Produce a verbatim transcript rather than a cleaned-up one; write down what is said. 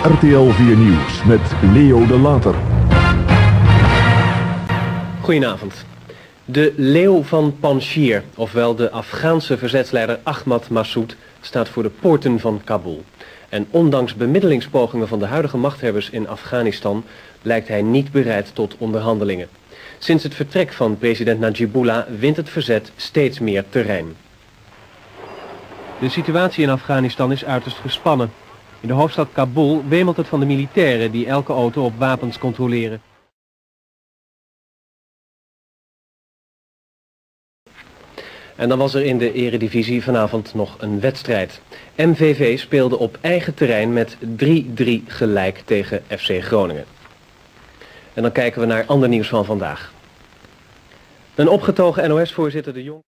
R T L vier Nieuws met Leo de Later. Goedenavond. De leeuw van Panjshir, ofwel de Afghaanse verzetsleider Ahmad Massoud, staat voor de poorten van Kabul. En ondanks bemiddelingspogingen van de huidige machthebbers in Afghanistan lijkt hij niet bereid tot onderhandelingen. Sinds het vertrek van president Najibullah wint het verzet steeds meer terrein. De situatie in Afghanistan is uiterst gespannen. In de hoofdstad Kabul wemelt het van de militairen die elke auto op wapens controleren. En dan was er in de eredivisie vanavond nog een wedstrijd. M V V speelde op eigen terrein met drie drie gelijk tegen F C Groningen. En dan kijken we naar ander nieuws van vandaag. Een opgetogen N O S-voorzitter De Jong...